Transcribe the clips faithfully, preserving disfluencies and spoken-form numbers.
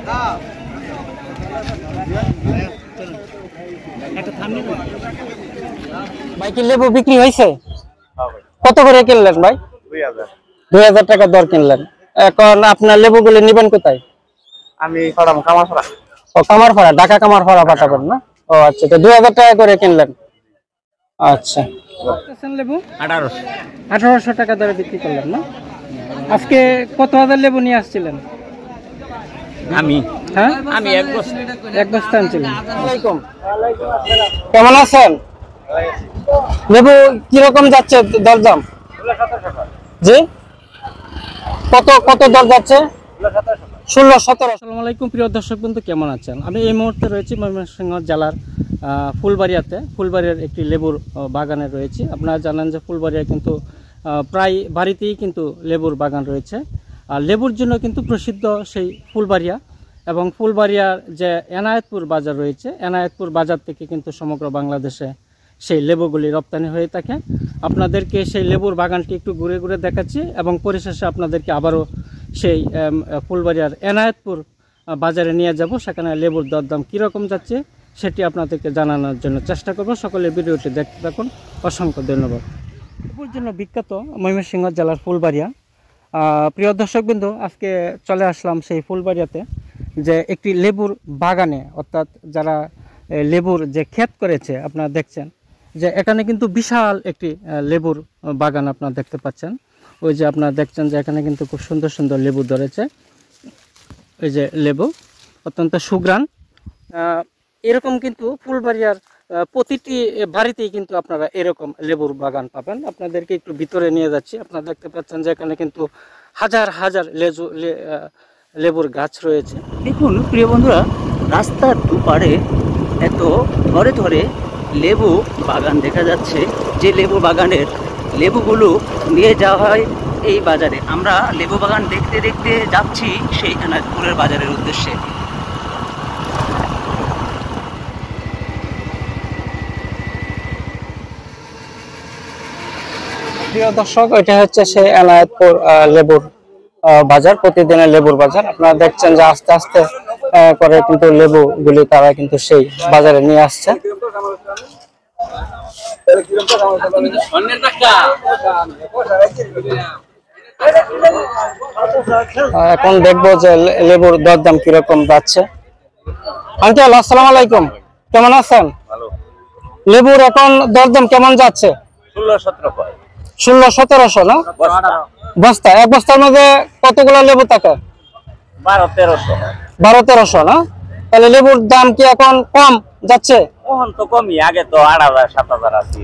ভাই কি লেবু বিক্রি হয়েছে? কত করে কিনলেন ভাই? দুই হাজার টাকা দর কিনলেন। এখন আপনার লেবুগুলি নিবেন কোথায়? আমি কামারপাড়া। ও কামারপাড়া, ঢাকা কামারপাড়া পাঠাবেন না? ও আচ্ছা, তো দুই হাজার টাকা করে কিনলেন। আচ্ছা, লেবু আঠারোশো আঠারোশো টাকা দরে বিক্রি করলেন না? আজকে কত হাজার লেবু নিয়ে আসছিলেন? আমি হ্যাঁ আমি এক বস্তা এক বস্তা আনছিলেন। কেমন আছেন? লেবু কিরকম যাচ্ছে দরদাম? জি, কত কত দর যাচ্ছে? ষোলো সতেরো। আসসালামু আলাইকুম প্রিয় দর্শক বন্ধু, কেমন আছেন? আমি এই মুহূর্তে রয়েছি ময়মনসিংহ জেলার ফুলবাড়িয়াতে। ফুলবাড়িয়ার একটি লেবুর বাগানে রয়েছি। আপনারা জানেন যে ফুলবাড়িয়া কিন্তু প্রায় বাড়িতেই কিন্তু লেবুর বাগান রয়েছে। আর লেবুর জন্য কিন্তু প্রসিদ্ধ সেই ফুলবাড়িয়া, এবং ফুলবাড়িয়ার যে এনায়েতপুর বাজার রয়েছে, এনায়েতপুর বাজার থেকে কিন্তু সমগ্র বাংলাদেশে সেই লেবুগুলি রপ্তানি হয়ে থাকে। আপনাদেরকে সেই লেবুর বাগানটি একটু ঘুরে ঘুরে দেখাচ্ছি, এবং পরিশেষে আপনাদেরকে আবারও সেই ফুলবাড়িয়ার এনায়েতপুর বাজারে নিয়ে যাব। সেখানে লেবুর দরদাম কীরকম যাচ্ছে সেটি আপনাদেরকে জানানোর জন্য চেষ্টা করব। সকলে ভিডিওটি দেখতে থাকুন। অসংখ্য ধন্যবাদ। লেবুর জন্য বিখ্যাত ময়মনসিংহ জেলার ফুলবাড়িয়া। প্রিয় দর্শকবৃন্দ, আজকে চলে আসলাম সেই ফুলবাড়িয়াতে, যে একটি লেবুর বাগানে, অর্থাৎ যারা লেবুর যে ক্ষেত করেছে, আপনারা দেখছেন যে এখানে কিন্তু বিশাল একটি লেবুর বাগান আপনারা দেখতে পাচ্ছেন। ওই যে আপনারা দেখছেন যে এখানে কিন্তু খুব সুন্দর সুন্দর লেবু ধরেছে। ওই যে লেবু অত্যন্ত সুঘ্রাণ। এরকম কিন্তু ফুলবাড়িয়ার প্রতিটি বাড়িতেই কিন্তু আপনারা এরকম লেবুর বাগান পাবেন। আপনাদেরকে একটু ভিতরে নিয়ে যাচ্ছি। আপনারা দেখতে পাচ্ছেন যে এখানে কিন্তু হাজার হাজার লেজু লেবুর গাছ রয়েছে। দেখুন প্রিয় বন্ধুরা, রাস্তার দুপারে এত ধরে ধরে লেবু বাগান দেখা যাচ্ছে, যে লেবু বাগানের লেবুগুলো নিয়ে যাওয়া হয় এই বাজারে। আমরা লেবু বাগান দেখতে দেখতে যাচ্ছি সেই এনায়েতপুরের বাজারের উদ্দেশ্যে। প্রিয় দর্শক, এটা হচ্ছে সেই এনায়েতপুর লেবুর বাজার, প্রতিদিনের লেবুর বাজার। আপনারা দেখছেন যে আস্তে আস্তে করে কিন্তু লেবুগুলি তারা কিন্তু সেই বাজারে নিয়ে আসছে। এখন দেখবো যে লেবুর দরদাম কিরকম যাচ্ছে। আঙ্কেল আসসালামু আলাইকুম, কেমন আছেন? লেবুর এখন দরদাম কেমন যাচ্ছে? ষোলো সতেরো ষোলো সতেরোশো না বস্তা? এক বস্তার মধ্যে কতগুলো লেবু থাকে? বারো তেরোশো বারো তেরোশো না? তাহলে লেবুর দাম কি এখন কম যাচ্ছে? এখন তো কমই, আগে তো আট হাজার সাত হাজার আছে।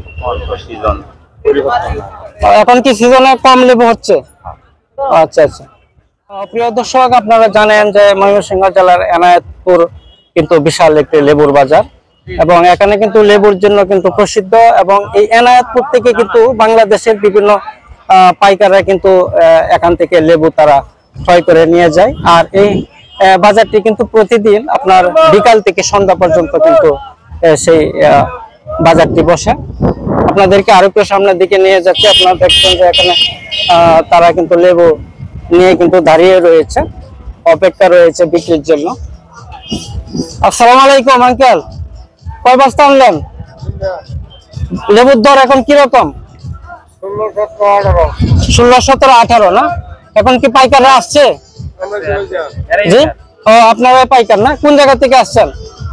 এখন কি সিজনে কম লেবু হচ্ছে? আচ্ছা আচ্ছা। প্রিয় দর্শক, আপনারা জানেন যে ময়মনসিংহ জেলার এনায়েতপুর কিন্তু বিশাল একটি লেবুর বাজার, এবং এখানে কিন্তু লেবুর জন্য কিন্তু প্রসিদ্ধ। এবং এই এনায়েতপুর থেকে কিন্তু বাংলাদেশের বিভিন্ন পাইকাররা কিন্তু এখান থেকে লেবু তারা ক্রয় করে নিয়ে যায়। আর এই বাজারটি কিন্তু প্রতিদিন আপনার বিকাল থেকে সন্ধ্যা পর্যন্ত কিন্তু সেই বাজারটি বসে। আপনাদেরকে আরো একটু সামনের দিকে নিয়ে যাচ্ছে। আপনারা দেখছেন যে এখানে তারা কিন্তু লেবু নিয়ে কিন্তু দাঁড়িয়ে রয়েছে, অপেক্ষা রয়েছে বিক্রির জন্য। আসসালামু আলাইকুম আঙ্কেল, কয় বস্তা আনলেন? লেবুর দর এখন কিরকম? ষোলো সতেরো আঠারো না? এখন কি পাইকাররা আসছে? জি, ও আপনারা পাইকার না? কোন জায়গা থেকে আসছেন?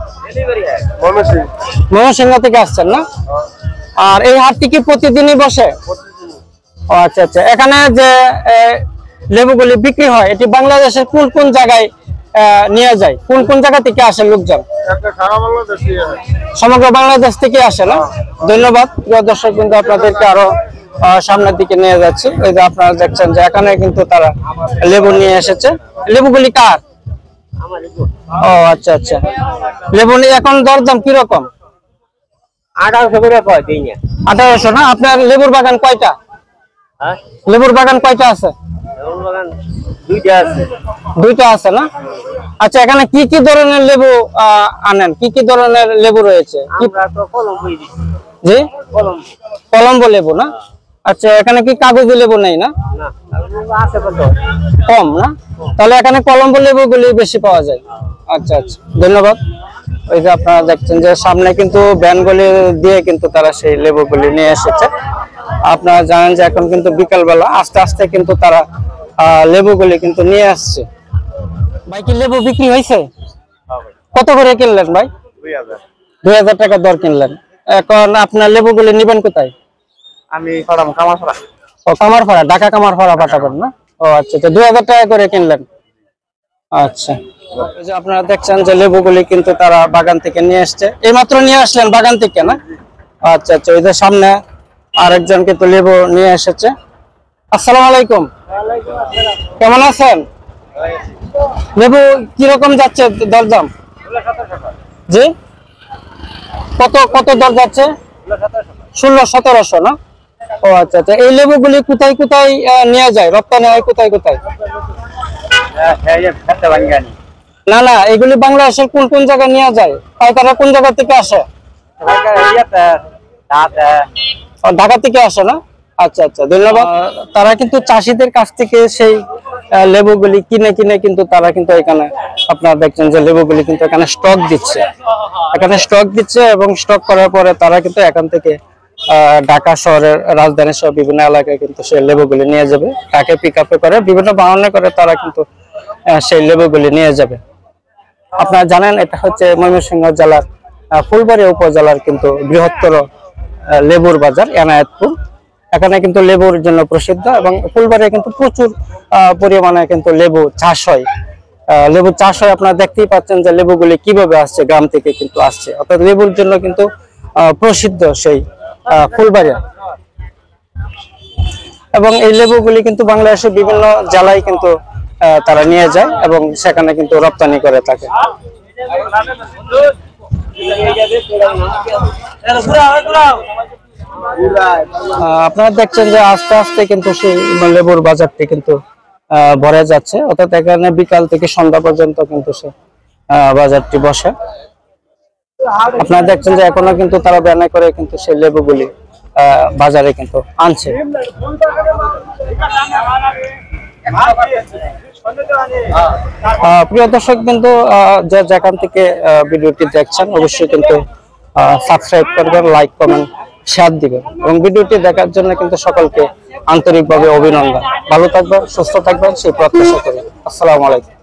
ময়মনসিংহ থেকে আসছেন না? আর এই হাটটি কি প্রতিদিনই বসে? ও আচ্ছা আচ্ছা। এখানে যে লেবুগুলি বিক্রি হয়, এটি বাংলাদেশের কোন কোন জায়গায় নিয়ে যায়? কোন কোন জায়গা থেকে আসে লোকজন? সমগ্র বাংলাদেশ থেকে আসে না? ধন্যবাদ প্রিয় দর্শক, কিন্তু আপনাদেরকে আরো সামনের দিকে নিয়ে যাচ্ছি। এই যে আপনারা দেখছেন যে এখানে কিন্তু তারা লেবু নিয়ে এসেছে। লেবুগুলি কার? ও আচ্ছা আচ্ছা। লেবু নিয়ে এখন দরদাম কিরকম? আঠারোশো করে পাওয়া যায় না? আঠারোশো না? আপনার লেবুর বাগান কয়টা? লেবুর বাগান কয়টা আছে? দুইটা আছে। দুইটা আছে না? আচ্ছা, এখানে কি কি ধরনের লেবু আনেন? কি কি ধরনের লেবু রয়েছে? জি, কলম্বো লেবু না? আচ্ছা, এখানে কি কাগজি লেবু নেই না? না আছে কত কম না? তাহলে এখানে কলম্বো লেবু গুলি বেশি পাওয়া যায়। আচ্ছা আচ্ছা, ধন্যবাদ। ওই যে আপনারা দেখছেন যে সামনে কিন্তু ভ্যানগুলি দিয়ে কিন্তু তারা সেই লেবুগুলি নিয়ে এসেছে। আপনারা জানেন যে এখন কিন্তু বিকালবেলা, আস্তে আস্তে কিন্তু তারা আহ লেবুগুলি কিন্তু নিয়ে আসছে। ভাই কি লেবু বিক্রি হয়েছে? কত করে কিনলেন ভাই? দুই হাজার দুই হাজার টাকা দর কিনলেন। এখন আপনার লেবুগুলি নিবেন কোথায়? আমি পাঠাম কামারপাড়া। ও কামারপাড়া, ঢাকা কামারপাড়া পাঠাবেন না? ও আচ্ছা আচ্ছা, দুই হাজার টাকা করে কিনলেন। আচ্ছা, এই যে আপনারা দেখছেন যে লেবুগুলি কিন্তু তারা বাগান থেকে নিয়ে আসছে। এইমাত্র নিয়ে আসলেন বাগান থেকে না? আচ্ছা আচ্ছা, ওই যে সামনে আরেকজন কিন্তু লেবু নিয়ে এসেছে। আসসালামু আলাইকুম, কেমন আছেন? লেবু কিরকম যাচ্ছে দরদাম? জি, কত কত দর যাচ্ছে? ষোলো সতেরোশো না? ও আচ্ছা আচ্ছা, এই লেবুগুলি কোথায় কোথায় আহ, নিয়ে যায়, রপ্তানি হয় কোথায় কোথায়? না না, এগুলি বাংলাদেশের কোন কোন জায়গায় নিয়ে যায়? পাইকাররা কোন জায়গা থেকে আসে? ও, ঢাকা থেকে আসে না? আচ্ছা আচ্ছা, ধন্যবাদ। তারা কিন্তু চাষিদের কাছ থেকে সেই আহ, লেবুগুলি কিনে কিনে কিন্তু তারা কিন্তু এখানে আপনারা দেখছেন যে লেবুগুলি কিন্তু এখানে স্টক দিচ্ছে, এখানে স্টক দিচ্ছে এবং স্টক করার পরে তারা কিন্তু এখান থেকে আহ, ঢাকা শহরের রাজধানী সহ বিভিন্ন এলাকায় কিন্তু সেই লেবুগুলি নিয়ে যাবে। তাকে পিক আপে করে বিভিন্ন বাহনে করে তারা কিন্তু আহ, সেই লেবুগুলি নিয়ে যাবে। আপনারা জানেন এটা হচ্ছে ময়মনসিংহ জেলার আহ, ফুলবাড়ী উপজেলার কিন্তু বৃহত্তর আহ, লেবুর বাজার এনায়েতপুর। এখানে কিন্তু লেবুর জন্য প্রসিদ্ধ এবং ফুলবাড়ী কিন্তু প্রচুর আহ, পরিমাণে কিন্তু লেবু চাষ হয়। আহ, লেবু চাষ হয়, আপনারা দেখতেই পাচ্ছেন যে লেবুগুলি কিভাবে আসছে, গ্রাম থেকে কিন্তু আসছে। অর্থাৎ লেবুর জন্য কিন্তু আহ, প্রসিদ্ধ সেই আহ, ফুলবাড়ী। এবং এই লেবুগুলি কিন্তু বাংলাদেশের বিভিন্ন জেলায় কিন্তু আহ, তারা নিয়ে যায় এবং সেখানে কিন্তু রপ্তানি করে থাকে। আহ, আপনারা দেখছেন যে আস্তে আস্তে কিন্তু সেই লেবুর বাজারটি কিন্তু আহ, ভরে যাচ্ছে। অর্থাৎ এখানে বিকাল থেকে সন্ধ্যা পর্যন্ত কিন্তু সে আহ, বাজারটি বসে। আপনারা দেখছেন যে এখনো কিন্তু তারা ব্যানে করে কিন্তু সেই লেবুগুলি আহ, বাজারে কিন্তু আনছে। আহ, প্রিয় দর্শক কিন্তু আহ, যে যেখান থেকে আহ, ভিডিওটি দেখছেন অবশ্যই কিন্তু সাবস্ক্রাইব করবেন, লাইক কমেন্ট শেয়ার দিবেন এবং ভিডিওটি দেখার জন্য কিন্তু সকলকে আন্তরিকভাবে অভিনন্দন। ভালো থাকবেন, সুস্থ থাকবেন সেই প্রত্যাশা করি। আসসালামু আলাইকুম।